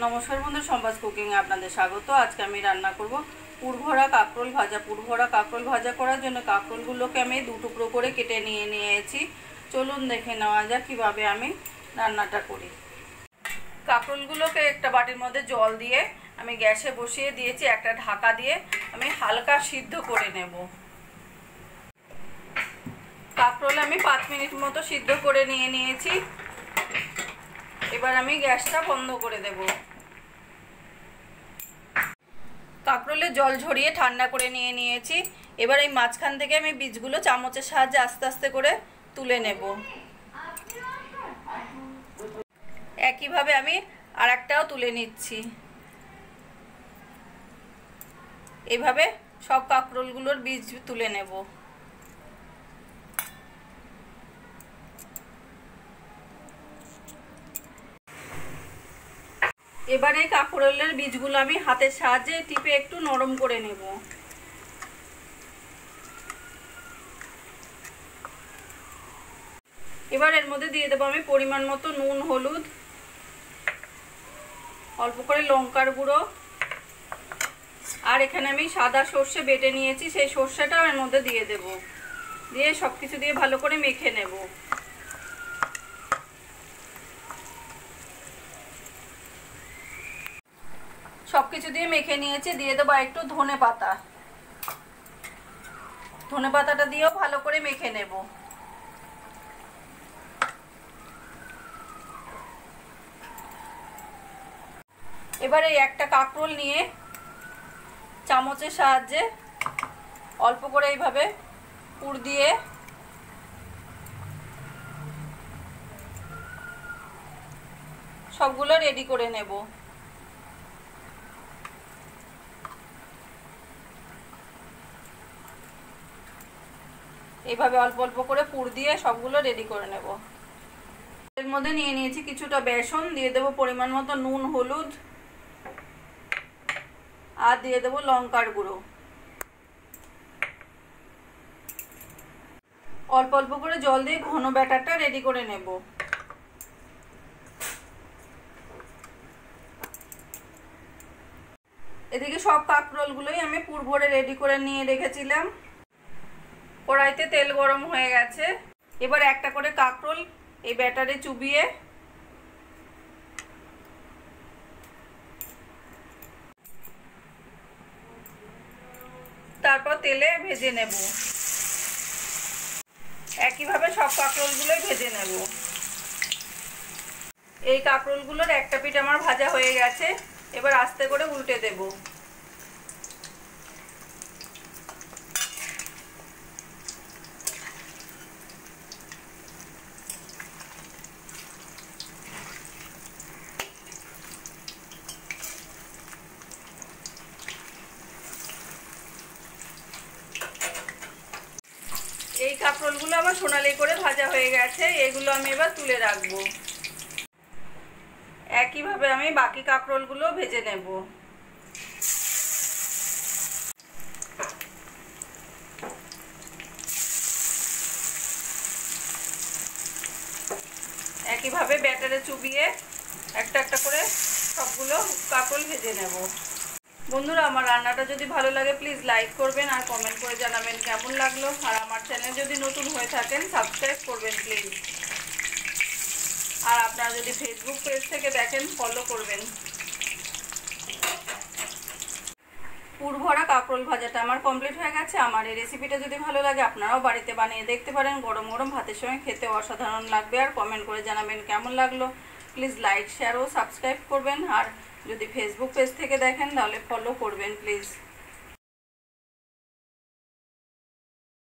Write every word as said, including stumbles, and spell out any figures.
नमस्कार बंधु सम्बास कुकिंग आपनादेर स्वागत। आज के आमी रान्ना करब पुरभरा काकरोल भाजा। पुरभरा काकरोल भाजा करार जोन्नो काकरोलगुलोके आमी दु टुकरो करे केटे निये नियेछि। चलुन देखे नेওয়া যাক किभाबे आमी रान्नाटा करी। काकरोलगुलोके एकटा बाटिर मধ্যে जल दिए आमी ग्यासे बसिए दिएछि। एकटा ढाका दिए आमी हालका सिद्ध करे नेब। काकरोल आमी पाँच मिनट मतो सिद्ध करे निये नियेछि। एबार आमी ग्यासटा बंद करे देब। काकरोले जल झरिए ठंडा करे निये नियेछि। एबार एई माछखान थेके आमी बीजगुलो चामचेर साहाज्ये आस्ते आस्ते करे तुले नेब। एकई भावे आमी आरेकटाओ तुले निচ্ছি। एइभाবে सब काकरोलगुलोर बीज तुले नेब। এবারে কাকরোলের বীজগুলো আমি হাতের সাহায্যে টিপে একটু নরম করে নেব। এবার এর মধ্যে দিয়ে দেব আমি পরিমাণ মতো নুন, হলুদ, অল্প করে লঙ্কার গুঁড়ো, আর এখানে আমি সাদা সর্ষে বেটে নিয়েছি, সেই সর্ষেটাও এর মধ্যে দিয়ে দেব। দিয়ে সবকিছু দিয়ে ভালো করে মেখে নেব। सबकिछु दिए मेखे निয়েছি। দিয়ে দেব একটু ধনে পাতা। ধনে পাতাটা দিয়েও ভালো করে মেখে নেব। এবারে একটা কাকরোল নিয়ে চামচের সাহায্যে অল্প করে এইভাবে পুর দিয়ে সবগুলো রেডি করে নেব। এইভাবে অল্প অল্প করে পুর দিয়ে সবগুলো রেডি করে নেব। এর মধ্যে নিয়ে নিয়েছি কিছুটা বেসন, দিয়ে দেব পরিমাণ মতো নুন, হলুদ, আর দিয়ে দেব লঙ্কার গুঁড়ো। অল্প অল্প করে জল দিয়ে ঘন ব্যাটারটা রেডি করে নেব। এদিকে সব কাকরোলগুলোই আমি পুর ভরে রেডি করে নিয়ে রেখেছিলাম। কড়াইতে তেল গরম হয়ে গেছে। এবার একটা করে কাকরোল এই ব্যাটারে চুবিয়ে তারপর তেলে ভেজে নেব। একইভাবে সব কাকরোলগুলোই ভেজে নেব। এই কাকরোলগুলোর একটা পিঠ আমার ভাজা হয়ে গেছে। এবার আস্তে করে উল্টে দেব। এই কাকরোলগুলো আমার সোনালি করে ভাজা হয়ে গেছে। এগুলো আমি এবার তুলে রাখবো। একইভাবে আমি বাকি কাকরোলগুলো ভেজে নেব। একইভাবে ব্যাটারে চুবিয়ে একটা একটা করে সবগুলো কাকরোল ভেজে নেব। বন্ধুরা, আমার রান্নাটা যদি ভালো লাগে প্লিজ লাইক করবেন আর কমেন্ট করে জানাবেন কেমন লাগলো। আর আমার চ্যানেল যদি নতুন হয়ে থাকেন সাবস্ক্রাইব করবেন প্লিজ। আর আপনারা যদি ফেসবুক পেজ থেকে দেখেন ফলো করবেন। পুরভরা কাকরোল ভাজাটা আমার কমপ্লিট হয়ে গেছে। আমার এই রেসিপিটা যদি ভালো লাগে আপনারাও বাড়িতে বানিয়ে দেখতে পারেন। গরম গরম ভাতের সঙ্গে খেতে অসাধারণ লাগবে। আর কমেন্ট করে জানাবেন কেমন লাগলো। প্লিজ লাইক, শেয়ার ও সাবস্ক্রাইব করবেন। আর যদি ফেসবুক পেজ থেকে দেখেন তাহলে ফলো করবেন প্লিজ।